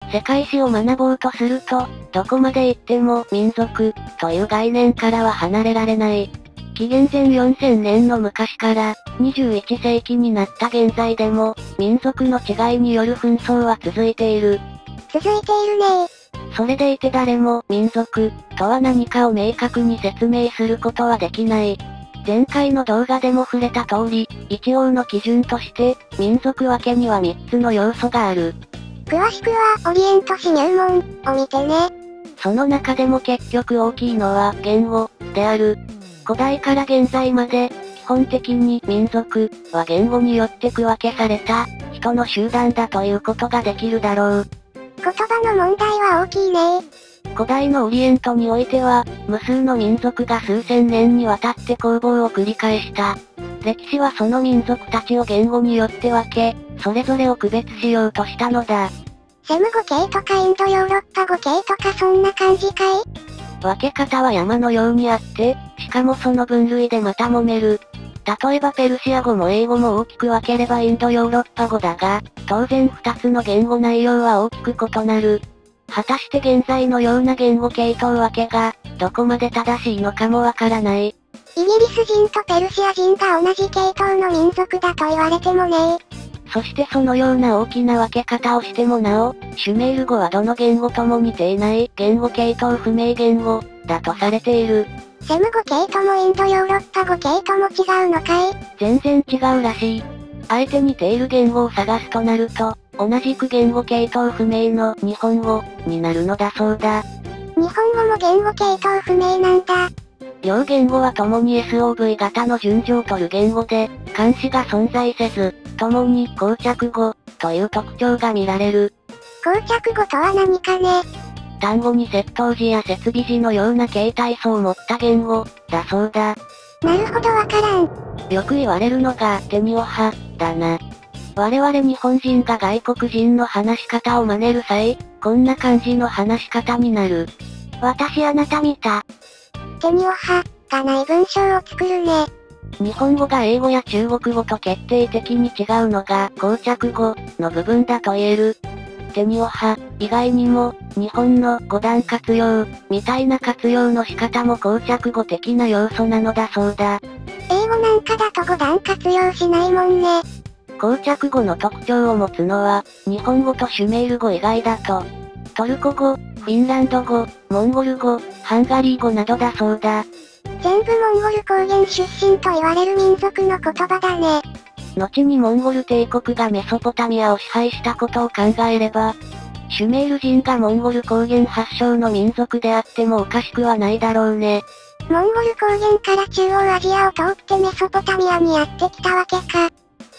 世界史を学ぼうとすると、どこまで行っても民族という概念からは離れられない。紀元前4000年の昔から21世紀になった現在でも民族の違いによる紛争は続いている。 続いているね。 それでいて誰も民族とは何かを明確に説明することはできない。前回の動画でも触れた通り、一応の基準として、民族分けには3つの要素がある。 詳しくはオリエント史入門を見てね。 その中でも結局大きいのは言語である。古代から現在まで、基本的に民族は言語によって区分けされた人の集団だということができるだろう。 言葉の問題は大きいね。 古代のオリエントにおいては、無数の民族が数千年にわたって攻防を繰り返した。歴史はその民族たちを言語によって分け、それぞれを区別しようとしたのだ。 セム語系とかインドヨーロッパ語系とかそんな感じかい？ 分け方は山のようにあって、しかもその分類でまた揉める。例えばペルシア語も英語も大きく分ければインドヨーロッパ語だが、当然2つの言語内容は大きく異なる。果たして現在のような言語系統分けが、どこまで正しいのかもわからない。 イギリス人とペルシア人が同じ系統の民族だと言われてもね。 そしてそのような大きな分け方をしてもなお、シュメール語はどの言語とも似ていない言語系統不明言語だとされている。 セム語系ともインドヨーロッパ語系とも違うのかい？ 全然違うらしい。あえて似ている言語を探すとなると、同じく言語系統不明の日本語になるのだそうだ。 日本語も言語系統不明なんだ。 両言語は共に SOV 型の順序を取る言語で、漢詞が存在せず、共に膠着語という特徴が見られる。 膠着語とは何かね？ 単語に接頭時や接尾時のような形態素を持った言語だそうだ。 なるほどわからん。 よく言われるのがテニオ派だな。我々日本人が外国人の話し方を真似る際、こんな感じの話し方になる。 私あなた見た。テニオ派がない文章を作るね。 日本語が英語や中国語と決定的に違うのが膠着語の部分だと言える。テニオ派以外にも日本の語段活用みたいな活用の仕方も膠着語的な要素なのだそうだ。 英語なんかだと語段活用しないもんね。 膠着語の特徴を持つのは日本語とシュメール語以外だとトルコ語、フィンランド語、モンゴル語、ハンガリー語などだそうだ。 全部モンゴル高原出身と言われる民族の言葉だね。 後にモンゴル帝国がメソポタミアを支配したことを考えれば、シュメール人がモンゴル高原発祥の民族であってもおかしくはないだろうね。 モンゴル高原から中央アジアを通ってメソポタミアにやってきたわけか。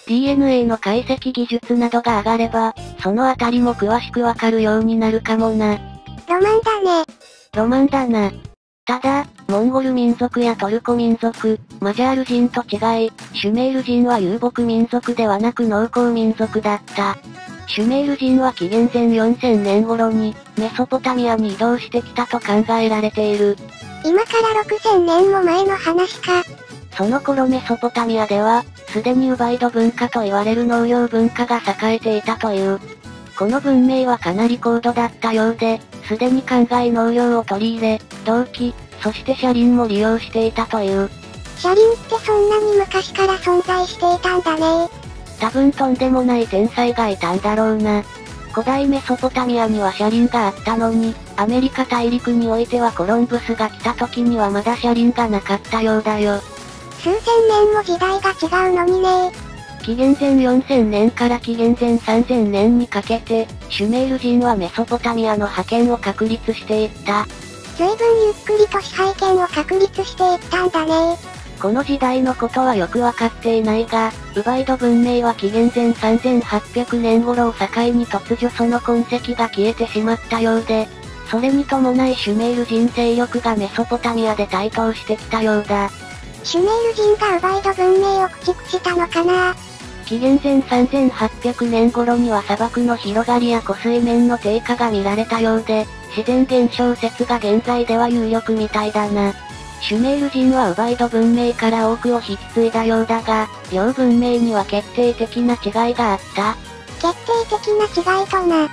DNA の解析技術などが上がれば、そのあたりも詳しくわかるようになるかもな。 ロマンだね。 ロマンだな。ただ、モンゴル民族やトルコ民族、マジャール人と違い、シュメール人は遊牧民族ではなく農耕民族だった。シュメール人は紀元前4000年頃に、メソポタミアに移動してきたと考えられている。 今から6000年も前の話か。 その頃メソポタミアでは、すでにウバイド文化と言われる農業文化が栄えていたという。この文明はかなり高度だったようで、すでに灌漑農業を取り入れ、銅器、そして車輪も利用していたという。 車輪ってそんなに昔から存在していたんだね。 多分とんでもない天才がいたんだろうな。古代メソポタミアには車輪があったのに、アメリカ大陸においてはコロンブスが来た時にはまだ車輪がなかったようだよ。 数千年も時代が違うのにね。 紀元前4000年から紀元前3000年にかけて、シュメール人はメソポタミアの覇権を確立していった。 随分ゆっくりと支配権を確立していったんだね。 この時代のことはよくわかっていないが、ウバイド文明は紀元前3800年頃を境に突如その痕跡が消えてしまったようで、それに伴いシュメール人勢力がメソポタミアで台頭してきたようだ。 シュメール人がウバイド文明を駆逐したのかな？ 紀元前3800年頃には砂漠の広がりや湖水面の低下が見られたようで、自然現象説が現在では有力みたいだな。シュメール人はウバイド文明から多くを引き継いだようだが、両文明には決定的な違いがあった。 決定的な違いとな。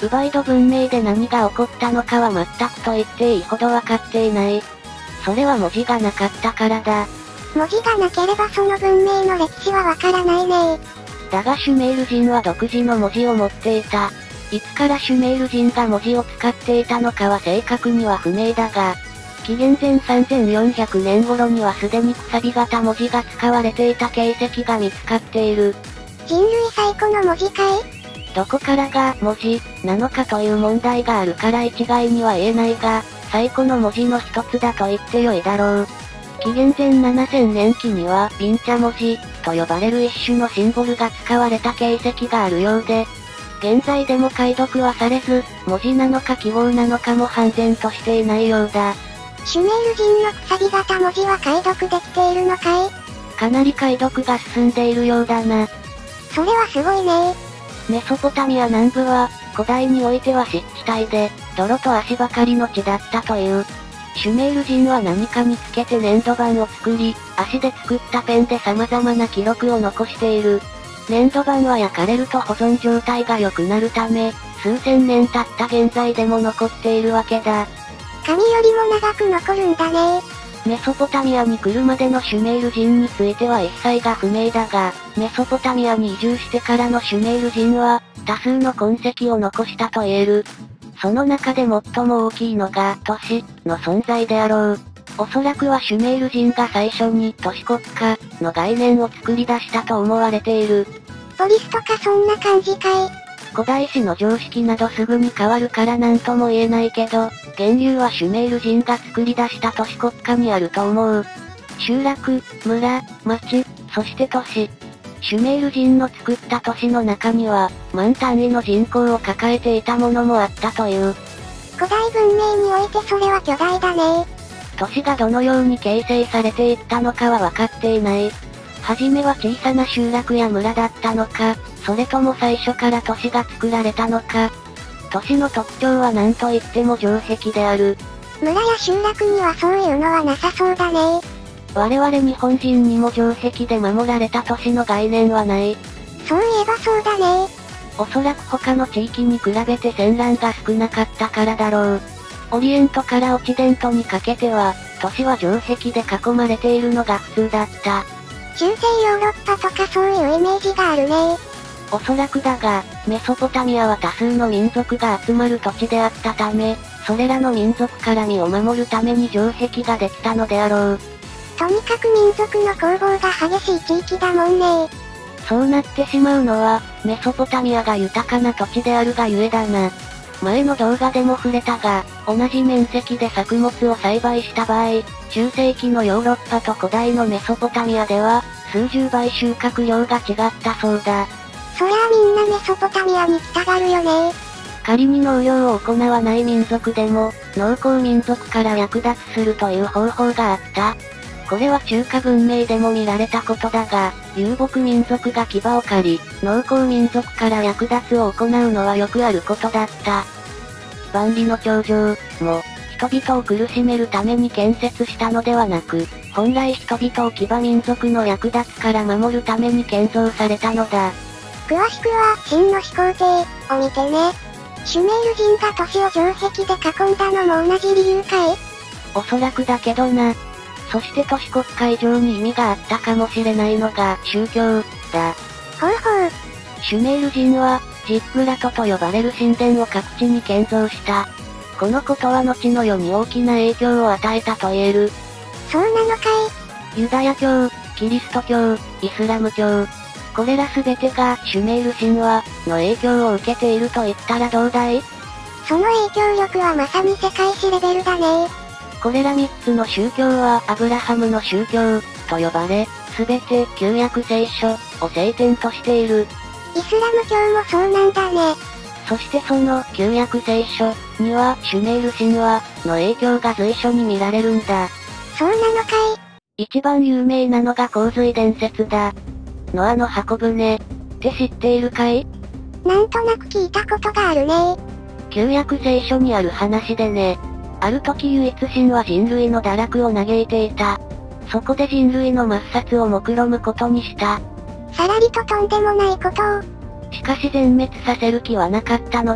ウバイド文明で何が起こったのかは全くと言っていいほどわかっていない。それは文字がなかったからだ。 文字がなければその文明の歴史はわからないね。 だがシュメール人は独自の文字を持っていた。いつからシュメール人が文字を使っていたのかは正確には不明だが、紀元前3400年頃にはすでにくさび型文字が使われていた形跡が見つかっている。 人類最古の文字かい？ どこからが文字なのかという問題があるから一概には言えないが、最古の文字の一つだと言ってよいだろう。紀元前7000年期にはビンチャ文字と呼ばれる一種のシンボルが使われた形跡があるようで、現在でも解読はされず、文字なのか記号なのかも判然としていないようだ。 シュメール人のくさび型文字は解読できているのかい？ かなり解読が進んでいるようだな。 それはすごいね。 メソポタミア南部は、古代においては湿地帯で、泥と足ばかりの地だったという。シュメール人は何かにつけて粘土板を作り、足で作ったペンで様々な記録を残している。粘土板は焼かれると保存状態が良くなるため、数千年経った現在でも残っているわけだ。 紙よりも長く残るんだね。 メソポタミアに来るまでのシュメール人については一切が不明だが、メソポタミアに移住してからのシュメール人は、多数の痕跡を残したと言える。その中で最も大きいのが、都市の存在であろう。おそらくはシュメール人が最初に都市国家の概念を作り出したと思われている。 ポリスとかそんな感じかい？ 古代史の常識などすぐに変わるからなんとも言えないけど、源流はシュメール人が作り出した都市国家にあると思う。集落、村、町、そして都市。シュメール人の作った都市の中には、万単位の人口を抱えていたものもあったという。 古代文明においてそれは巨大だね。 都市がどのように形成されていったのかは分かっていない。はじめは小さな集落や村だったのか、それとも最初から都市が作られたのか。都市の特徴は何と言っても城壁である。 村や集落にはそういうのはなさそうだね。 我々日本人にも城壁で守られた都市の概念はない。 そういえばそうだね。 おそらく他の地域に比べて戦乱が少なかったからだろう。オリエントからオチデントにかけては、都市は城壁で囲まれているのが普通だった。 中世ヨーロッパとかそういうイメージがあるね。 おそらくだが、メソポタミアは多数の民族が集まる土地であったため、それらの民族から身を守るために城壁ができたのであろう。 とにかく民族の攻防が激しい地域だもんね。 そうなってしまうのは、メソポタミアが豊かな土地であるがゆえだな。前の動画でも触れたが、同じ面積で作物を栽培した場合、中世紀のヨーロッパと古代のメソポタミアでは、数十倍収穫量が違ったそうだ。 そりゃあみんなメソポタミアに来たがるよね。 仮に農業を行わない民族でも、農耕民族から略奪するという方法があった。これは中華文明でも見られたことだが、遊牧民族が牙を狩り、農耕民族から略奪を行うのはよくあることだった。万里の長城も、人々を苦しめるために建設したのではなく、本来人々を騎馬民族の略奪から守るために建造されたのだ。 詳しくは、秦の始皇帝を見てね。シュメール人が都市を城壁で囲んだのも同じ理由かい？ おそらくだけどな。そして都市国家以上に意味があったかもしれないのが宗教だ。 ほうほう。 シュメール人は、ジッグラトと呼ばれる神殿を各地に建造した。このことは後の世に大きな影響を与えたと言える。 そうなのかい？ ユダヤ教、キリスト教、イスラム教。これらすべてがシュメール神話の影響を受けていると言ったらどうだい？ その影響力はまさに世界史レベルだね。 これら3つの宗教はアブラハムの宗教と呼ばれ、すべて旧約聖書を聖典としている。 イスラム教もそうなんだね。 そしてその旧約聖書にはシュメール神話の影響が随所に見られるんだ。 そうなのかい？一番有名なのが洪水伝説だ。ノアの箱舟って知っているかい？ なんとなく聞いたことがあるね。 旧約聖書にある話でね。ある時唯一神は人類の堕落を嘆いていた。そこで人類の抹殺を目論むことにした。 さらりととんでもないことを。 しかし全滅させる気はなかったので、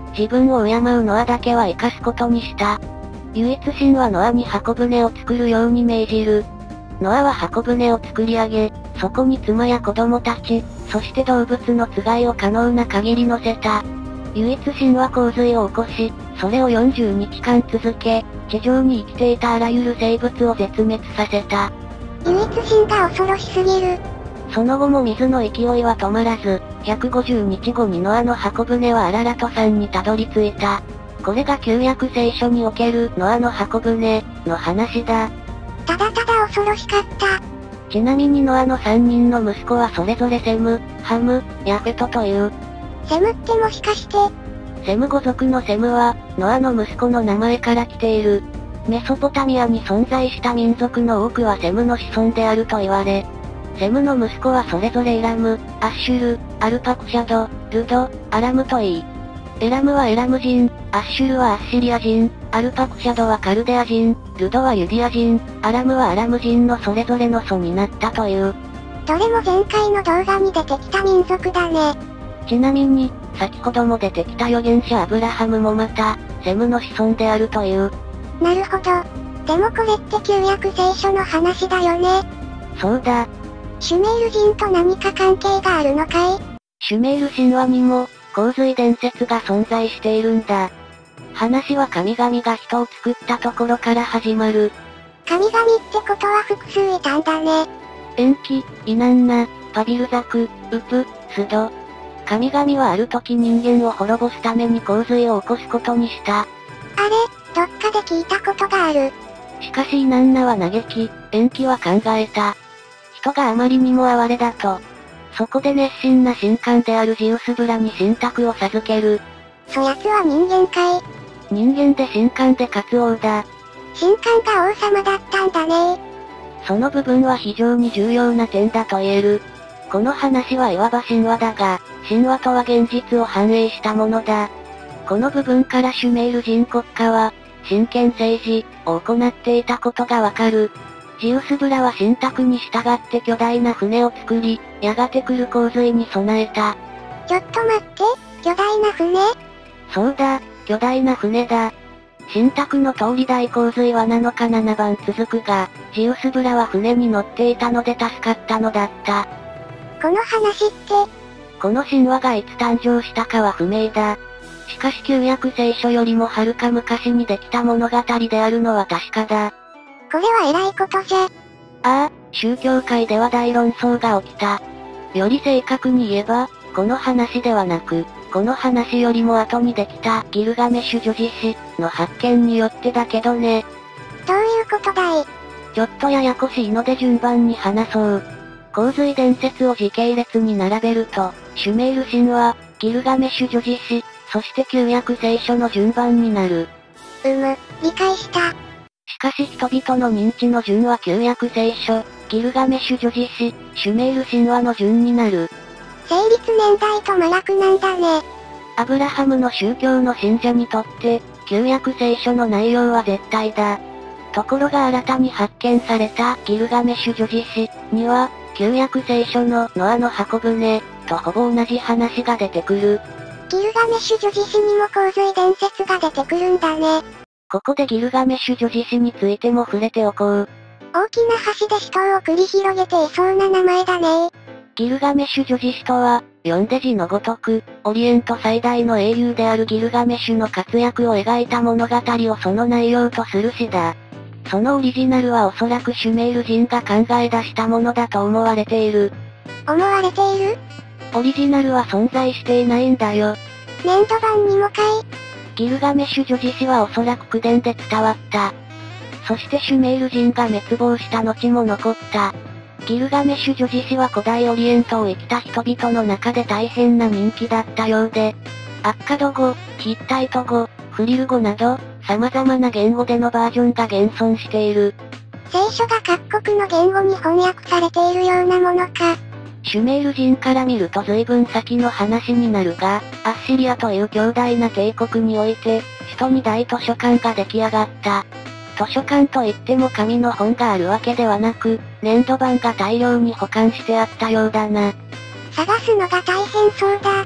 自分を敬うノアだけは生かすことにした。唯一神はノアに箱舟を作るように命じる。ノアは箱舟を作り上げ、そこに妻や子供たち、そして動物のつがいを可能な限り乗せた。唯一神は洪水を起こし、それを40日間続け、地上に生きていたあらゆる生物を絶滅させた。 唯一神が恐ろしすぎる。 その後も水の勢いは止まらず、150日後にノアの箱舟はアララト山にたどり着いた。これが旧約聖書におけるノアの箱舟の話だ。 ただただ恐ろしかった。 ちなみにノアの3人の息子はそれぞれセム、ハム、ヤフェトという。 セムってもしかして、 セム語族のセムは、ノアの息子の名前から来ている。メソポタミアに存在した民族の多くはセムの子孫であると言われ、セムの息子はそれぞれエラム、アッシュル、アルパクシャド、ルド、アラムといい。エラムはエラム人、アッシュルはアッシリア人、アルパクシャドはカルデア人、ルドはユディア人、アラムはアラム人のそれぞれの祖になったという。 どれも前回の動画に出てきた民族だね。 ちなみに、先ほども出てきた預言者アブラハムもまた、セムの子孫であるという。 なるほど。でもこれって旧約聖書の話だよね。 そうだ。 シュメール人と何か関係があるのかい？ シュメール神話にも、洪水伝説が存在しているんだ。話は神々が人を作ったところから始まる。 神々ってことは複数いたんだね。 エンキ、イナンナ、パビルザク、ウプ、スド。神々はある時人間を滅ぼすために洪水を起こすことにした。 あれ、どっかで聞いたことがある。 しかしイナンナは嘆き、エンキは考えた。人があまりにも哀れだと。そこで熱心な神官であるジウスブラに神託を授ける。 そやつは人間かい？ 人間で神官でカツ王だ。 神官が王様だったんだね。 その部分は非常に重要な点だと言える。この話はいわば神話だが、神話とは現実を反映したものだ。この部分からシュメール人国家は、神権政治を行っていたことがわかる。ジウスブラは神託に従って巨大な船を作り、やがて来る洪水に備えた。 ちょっと待って、巨大な船？ そうだ、巨大な船だ。神託の通り大洪水は7日7晩続くが、ジウスブラは船に乗っていたので助かったのだった。 この話って、 この神話がいつ誕生したかは不明だ。しかし旧約聖書よりもはるか昔にできた物語であるのは確かだ。 これは偉いことじゃ。 ああ、宗教界では大論争が起きた。より正確に言えば、この話ではなく、この話よりも後にできたギルガメシュ叙事詩の発見によってだけどね。 どういうことだい？ ちょっとややこしいので順番に話そう。洪水伝説を時系列に並べると、シュメール神話、ギルガメシュ叙事詩、そして旧約聖書の順番になる。 理解した。 しかし人々の認知の順は旧約聖書、ギルガメシュ叙事詩、シュメール神話の順になる。 成立年代と真逆なんだね。 アブラハムの宗教の信者にとって、旧約聖書の内容は絶対だ。ところが新たに発見されたギルガメシュ叙事詩には、旧約聖書のノアの箱舟とほぼ同じ話が出てくる。 ギルガメシュ叙事詩にも洪水伝説が出てくるんだね。 ここでギルガメシュ叙事詩についても触れておこう。 大きな橋で死闘を繰り広げていそうな名前だね。 ギルガメシュ叙事詩とは、読んで字のごとく、オリエント最大の英雄であるギルガメシュの活躍を描いた物語をその内容とする詩だ。そのオリジナルはおそらくシュメール人が考え出したものだと思われている。 思われている？ オリジナルは存在していないんだよ。 年度版にもかい？ ギルガメシュ叙事詩はおそらく口伝で伝わった。そしてシュメール人が滅亡した後も残った。ギルガメシュ叙事詩は古代オリエントを生きた人々の中で大変な人気だったようで、アッカド語、ヒッタイト語、フリル語など、様々な言語でのバージョンが現存している。 聖書が各国の言語に翻訳されているようなものか。 シュメール人から見ると随分先の話になるが、アッシリアという強大な帝国において、首都に大図書館が出来上がった。図書館といっても紙の本があるわけではなく、粘土板が大量に保管してあったようだな。 探すのが大変そうだ。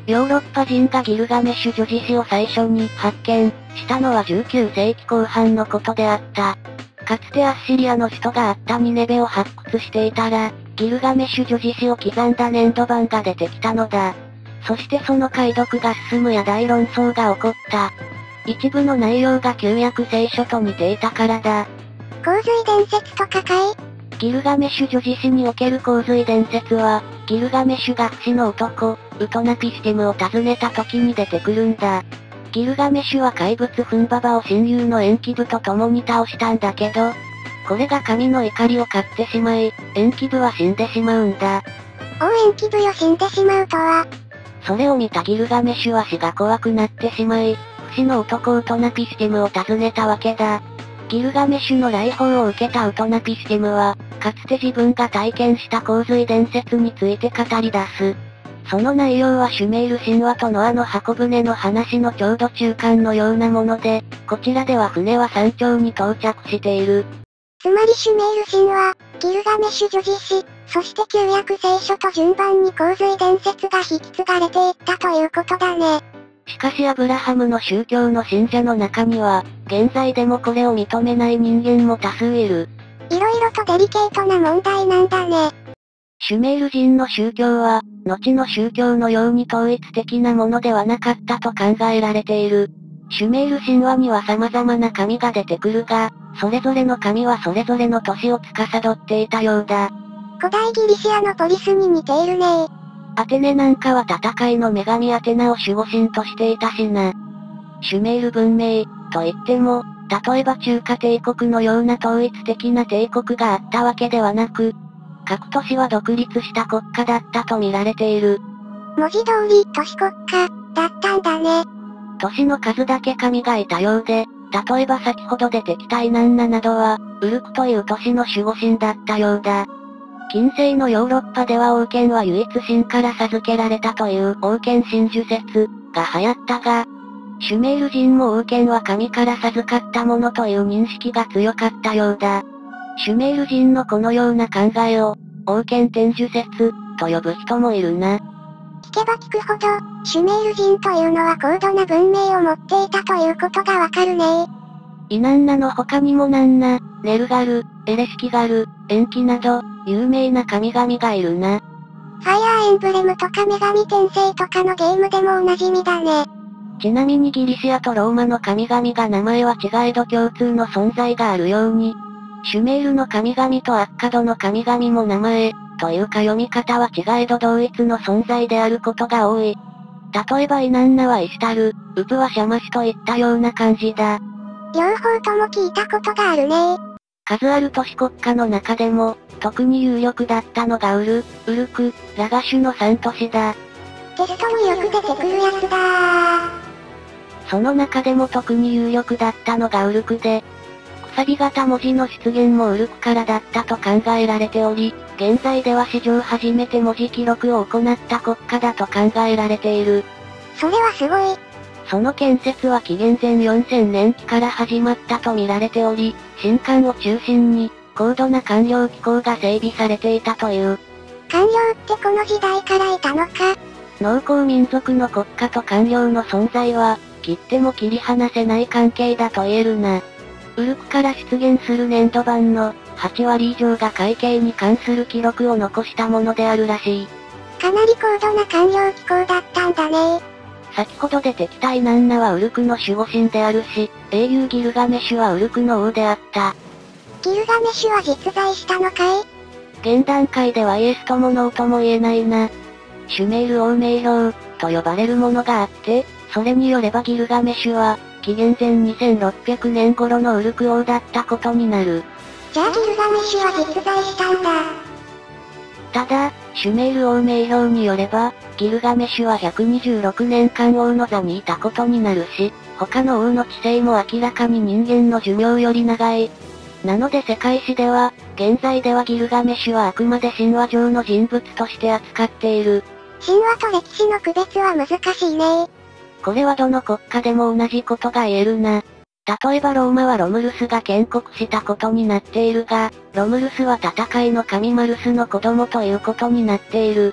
ヨーロッパ人がギルガメッシュ叙事詩を最初に発見したのは19世紀後半のことであった。かつてアッシリアの首都があったニネベを発掘していたら、ギルガメッシュ叙事詩を刻んだ粘土板が出てきたのだ。そしてその解読が進むや大論争が起こった。一部の内容が旧約聖書と似ていたからだ。 洪水伝説とかかい？ ギルガメッシュ叙事詩における洪水伝説は、ギルガメッシュが不死の男、ウトナピスティムを訪ねた時に出てくるんだ。ギルガメッシュは怪物フンババを親友のエンキブと共に倒したんだけど、これが神の怒りを買ってしまい、エンキブは死んでしまうんだ。 エンキブよ死んでしまうとは。 それを見たギルガメッシュは死が怖くなってしまい、不死の男ウトナピスティムを訪ねたわけだ。ギルガメッシュの来訪を受けたウトナピスティムは、かつて自分が体験した洪水伝説について語り出す。その内容はシュメール神話とノアの箱舟の話のちょうど中間のようなもので、こちらでは船は山頂に到着している。 つまりシュメール神話、ギルガメッシュ叙事詩、そして旧約聖書と順番に洪水伝説が引き継がれていったということだね。 しかしアブラハムの宗教の信者の中には、現在でもこれを認めない人間も多数いる。 色々とデリケートな問題なんだね。 シュメール人の宗教は、後の宗教のように統一的なものではなかったと考えられている。シュメール神話には様々な神が出てくるが、それぞれの神はそれぞれの年を司っていたようだ。 古代ギリシアのポリスに似ているね。 アテネなんかは戦いの女神アテナを守護神としていたしな。シュメール文明、と言っても、例えば中華帝国のような統一的な帝国があったわけではなく、各都市は独立した国家だったと見られている。 文字通り都市国家、だったんだね。 都市の数だけ神がいたようで、例えば先ほど出てきたイナンナなどは、ウルクという都市の守護神だったようだ。近世のヨーロッパでは王権は唯一神から授けられたという王権神授説が流行ったが、シュメール人も王権は神から授かったものという認識が強かったようだ。シュメール人のこのような考えを、王権天授説と呼ぶ人もいるな。 聞けば聞くほど、シュメール人というのは高度な文明を持っていたということがわかるね。 イナンナの他にもナンナ、ネルガル、エレシキガル、エンキなど、有名な神々がいるな。 ファイアーエンブレムとか女神転生とかのゲームでもおなじみだね。 ちなみにギリシアとローマの神々が名前は違えど共通の存在があるように、シュメールの神々とアッカドの神々も名前、というか読み方は違えど同一の存在であることが多い。例えばイナンナはイシュタル、ウプはシャマシといったような感じだ。 両方とも聞いたことがあるね。 数ある都市国家の中でも、特に有力だったのがウルク、ラガシュの3都市だ。 テストによく出てくるやつだー。 その中でも特に有力だったのがウルクで、くさび型文字の出現もウルクからだったと考えられており、現在では史上初めて文字記録を行った国家だと考えられている。 それはすごい。 その建設は紀元前4000年期から始まったと見られており、神官を中心に、高度な官僚機構が整備されていたという。 官僚ってこの時代からいたのか。 農耕民族の国家と官僚の存在は、切っても切り離せない関係だと言えるな。ウルクから出現する粘土板の8割以上が会計に関する記録を残したものであるらしい。 かなり高度な官僚機構だったんだね。 先ほど出てきたイナンナはウルクの守護神であるし、英雄ギルガメシュはウルクの王であった。 ギルガメシュは実在したのかい？ 現段階ではイエスともノーとも言えないな。シュメール王名表と呼ばれるものがあって、それによればギルガメシュは、紀元前2600年頃のウルク王だったことになる。 じゃあギルガメシュは実在したんだ。 ただ、シュメール王名表によれば、ギルガメシュは126年間王の座にいたことになるし、他の王の治世も明らかに人間の寿命より長い。なので世界史では、現在ではギルガメシュはあくまで神話上の人物として扱っている。 神話と歴史の区別は難しいね。 これはどの国家でも同じことが言えるな。例えばローマはロムルスが建国したことになっているが、ロムルスは戦いの神マルスの子供ということになっている。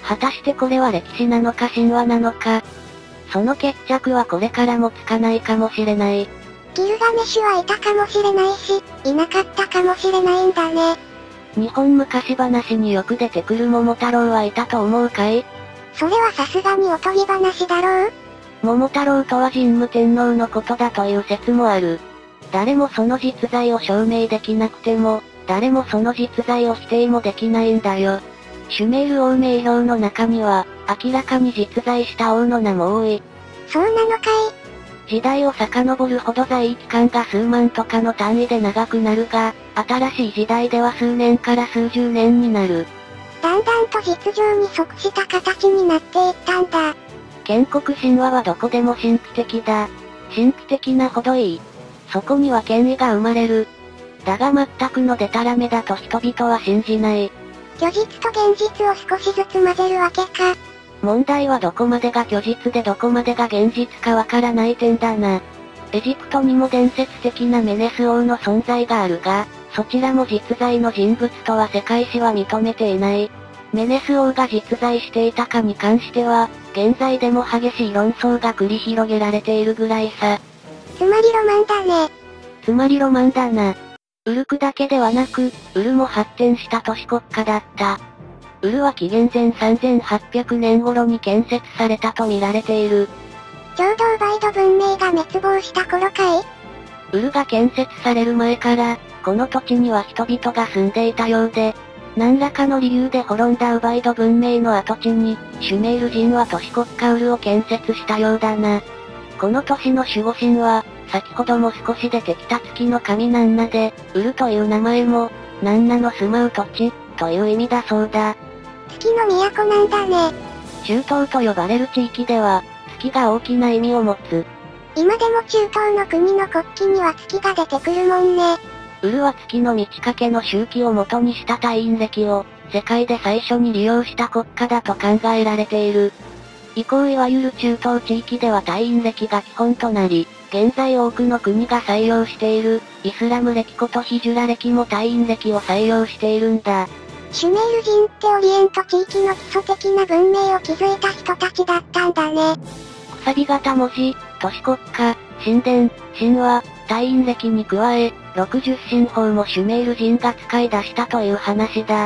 果たしてこれは歴史なのか神話なのか。その決着はこれからもつかないかもしれない。 ギルガメシュはいたかもしれないし、いなかったかもしれないんだね。 日本昔話によく出てくる桃太郎はいたと思うかい？ それはさすがにおとぎ話だろう？ 桃太郎とは神武天皇のことだという説もある。誰もその実在を証明できなくても、誰もその実在を否定もできないんだよ。シュメール王名表の中には、明らかに実在した王の名も多い。 そうなのかい？ 時代を遡るほど在位期間が数万とかの単位で長くなるが、新しい時代では数年から数十年になる。 だんだんと実情に即した形になっていったんだ。 建国神話はどこでも神秘的だ。神秘的なほどいい。そこには権威が生まれる。だが全くのデタラメだと人々は信じない。 虚実と現実を少しずつ混ぜるわけか。 問題はどこまでが虚実でどこまでが現実かわからない点だな。エジプトにも伝説的なメネス王の存在があるが、そちらも実在の人物とは世界史は認めていない。メネス王が実在していたかに関しては、現在でも激しい論争が繰り広げられているぐらいさ。 つまりロマンだね。 つまりロマンだな。ウルクだけではなく、ウルも発展した都市国家だった。ウルは紀元前3800年頃に建設されたと見られている。 ちょうどウバイド文明が滅亡した頃かい？ ウルが建設される前から、この土地には人々が住んでいたようで、何らかの理由で滅んだウバイド文明の跡地に、シュメール人は都市国家ウルを建設したようだな。この都市の守護神は、先ほども少し出てきた月の神ナンナで、ウルという名前も、ナンナの住まう土地、という意味だそうだ。 月の都なんだね。 中東と呼ばれる地域では、月が大きな意味を持つ。 今でも中東の国の国旗には月が出てくるもんね。 ウルは月の満ち欠けの周期を元にした太陰暦を、世界で最初に利用した国家だと考えられている。以降いわゆる中東地域では太陰暦が基本となり、現在多くの国が採用している、イスラム暦ことヒジュラ暦も太陰暦を採用しているんだ。 シュメール人ってオリエント地域の基礎的な文明を築いた人たちだったんだね。 くさび型文字、都市国家、神殿、神話、太陰暦に加え、60神法もシュメール人が使い出したという話だ。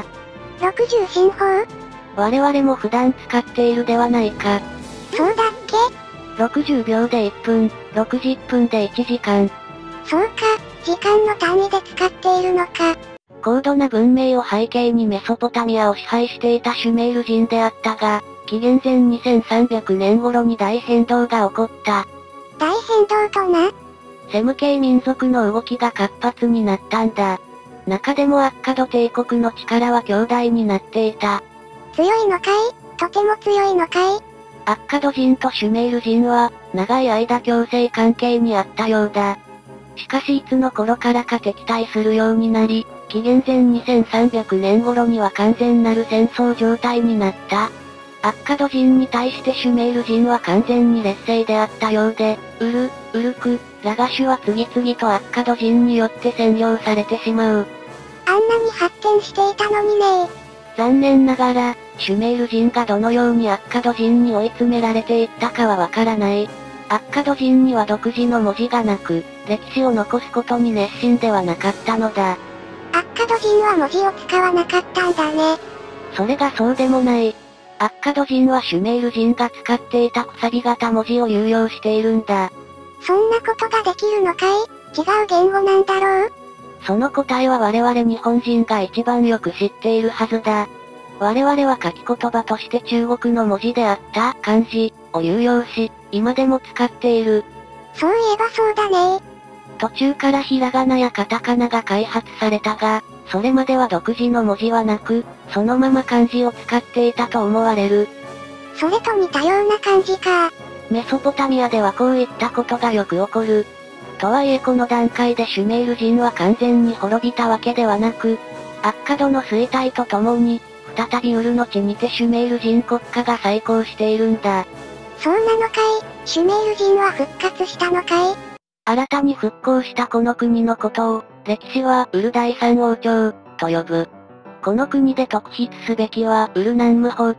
60神法？ 我々も普段使っているではないか。 そうだっけ ？60秒で1分、60分で1時間。 そうか、時間の単位で使っているのか。 高度な文明を背景にメソポタミアを支配していたシュメール人であったが、紀元前2300年頃に大変動が起こった。 大変動とな？ セム系民族の動きが活発になったんだ。中でもアッカド帝国の力は強大になっていた。 強いのかい？とても強いのかい？ アッカド人とシュメール人は、長い間共生関係にあったようだ。しかしいつの頃からか敵対するようになり、紀元前2300年頃には完全なる戦争状態になった。アッカド人に対してシュメール人は完全に劣勢であったようで、ウルク、ラガシュは次々とアッカド人によって占領されてしまう。 あんなに発展していたのにね。 残念ながら、シュメール人がどのようにアッカド人に追い詰められていったかはわからない。アッカド人には独自の文字がなく、歴史を残すことに熱心ではなかったのだ。 アッカド人は文字を使わなかったんだね。 それがそうでもない。アッカド人はシュメール人が使っていたくさび型文字を流用しているんだ。 そんなことができるのかい？違う言語なんだろう？ その答えは我々日本人が一番よく知っているはずだ。我々は書き言葉として中国の文字であった漢字を流用し、今でも使っている。 そういえばそうだね。 途中からひらがなやカタカナが開発されたが、それまでは独自の文字はなく、そのまま漢字を使っていたと思われる。 それと似たような感じか。 メソポタミアではこういったことがよく起こる。とはいえこの段階でシュメール人は完全に滅びたわけではなく、アッカドの衰退とともに、再びウルの地にてシュメール人国家が再興しているんだ。 そうなのかい？シュメール人は復活したのかい？ 新たに復興したこの国のことを、歴史はウル第三王朝、と呼ぶ。この国で特筆すべきはウルナンム法典、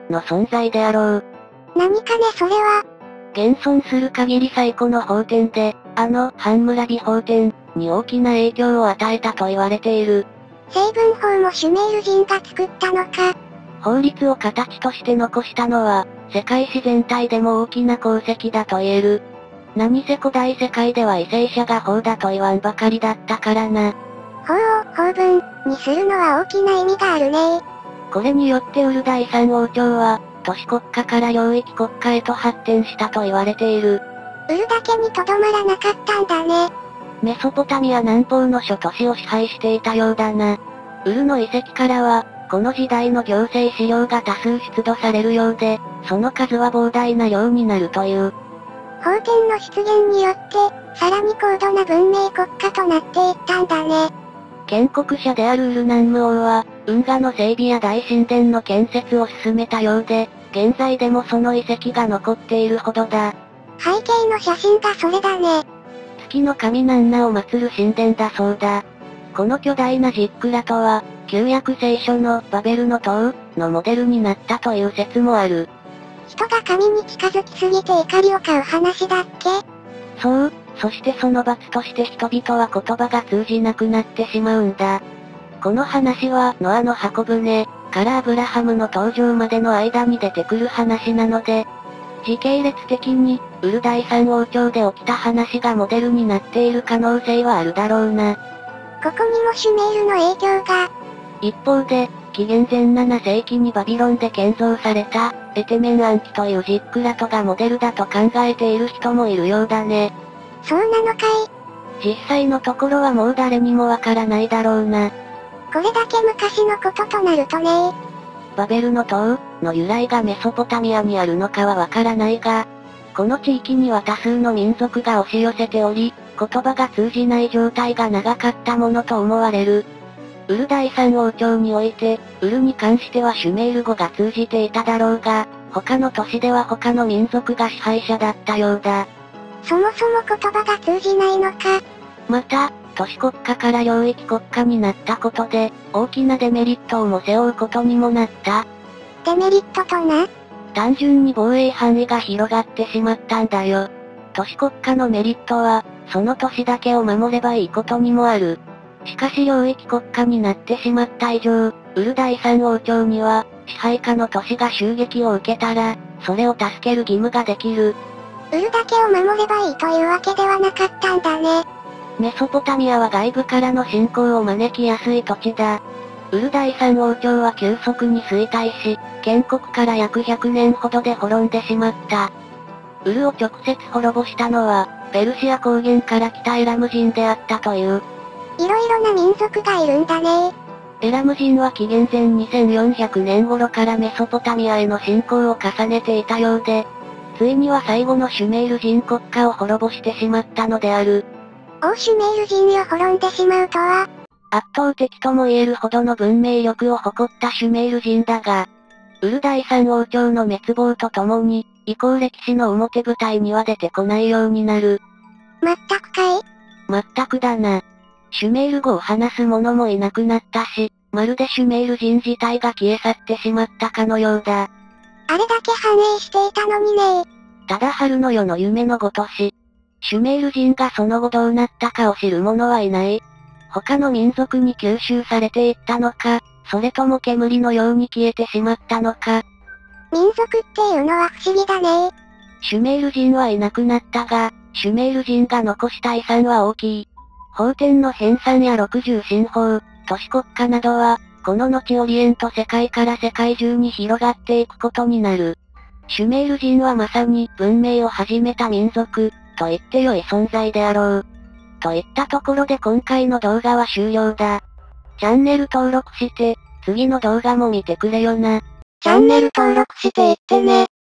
の存在であろう。 何かねそれは。 現存する限り最古の法典で、半村美法典に大きな影響を与えたと言われている。 成分法もシュメール人が作ったのか。 法律を形として残したのは、世界史全体でも大きな功績だと言える。何せ古代世界では為政者が法だと言わんばかりだったからな。 法を法文にするのは大きな意味があるね。 これによってウル第三王朝は、都市国家から領域国家へと発展したと言われている。 ウルだけにとどまらなかったんだね。 メソポタミア南方の諸都市を支配していたようだな。ウルの遺跡からは、この時代の行政資料が多数出土されるようで、その数は膨大な量になるという。 法典の出現によって、さらに高度な文明国家となっていったんだね。 建国者であるウルナンム王は、運河の整備や大神殿の建設を進めたようで、現在でもその遺跡が残っているほどだ。 背景の写真がそれだね。 月の神ナンナを祀る神殿だそうだ。この巨大なジックラとは、旧約聖書のバベルの塔のモデルになったという説もある。 人が神に近づきすぎて怒りを買う話だっけ？ そう、そしてその罰として人々は言葉が通じなくなってしまうんだ。この話はノアの箱舟からアブラハムの登場までの間に出てくる話なので、時系列的に、ウル第三王朝で起きた話がモデルになっている可能性はあるだろうな。 ここにもシュメールの影響が。 一方で、紀元前7世紀にバビロンで建造された、エテメン暗記というジックラトがモデルだと考えている人もいるようだね。 そうなのかい？ 実際のところはもう誰にもわからないだろうな。 これだけ昔のこととなるとね。 バベルの塔の由来がメソポタミアにあるのかはわからないが、この地域には多数の民族が押し寄せており、言葉が通じない状態が長かったものと思われる。ウル第三王朝において、ウルに関してはシュメール語が通じていただろうが、他の都市では他の民族が支配者だったようだ。 そもそも言葉が通じないのか。 また、都市国家から領域国家になったことで、大きなデメリットをも背負うことにもなった。 デメリットとな？ 単純に防衛範囲が広がってしまったんだよ。都市国家のメリットは、その都市だけを守ればいいことにもある。しかし領域国家になってしまった以上、ウル第三王朝には、支配下の都市が襲撃を受けたら、それを助ける義務ができる。 ウルだけを守ればいいというわけではなかったんだね。 メソポタミアは外部からの侵攻を招きやすい土地だ。ウル第三王朝は急速に衰退し、建国から約100年ほどで滅んでしまった。ウルを直接滅ぼしたのは、ペルシア高原から来たエラム人であったという。 いろいろな民族がいるんだね。 エラム人は紀元前2400年頃からメソポタミアへの侵攻を重ねていたようで、ついには最後のシュメール人国家を滅ぼしてしまったのである。 シュメール人よ滅んでしまうとは。 圧倒的とも言えるほどの文明力を誇ったシュメール人だが、ウル第三王朝の滅亡とともに、以降歴史の表舞台には出てこないようになる。 全くかい？ 全くだな。シュメール語を話す者もいなくなったし、まるでシュメール人自体が消え去ってしまったかのようだ。 あれだけ繁栄していたのにね。 ただ春の夜の夢のごとし。シュメール人がその後どうなったかを知る者はいない。他の民族に吸収されていったのか、それとも煙のように消えてしまったのか。 民族っていうのは不思議だね。 シュメール人はいなくなったが、シュメール人が残した遺産は大きい。法典の編纂や60神法、都市国家などは、この後オリエント世界から世界中に広がっていくことになる。シュメール人はまさに文明を始めた民族、と言って良い存在であろう。といったところで今回の動画は終了だ。チャンネル登録して、次の動画も見てくれよな。 チャンネル登録していってね。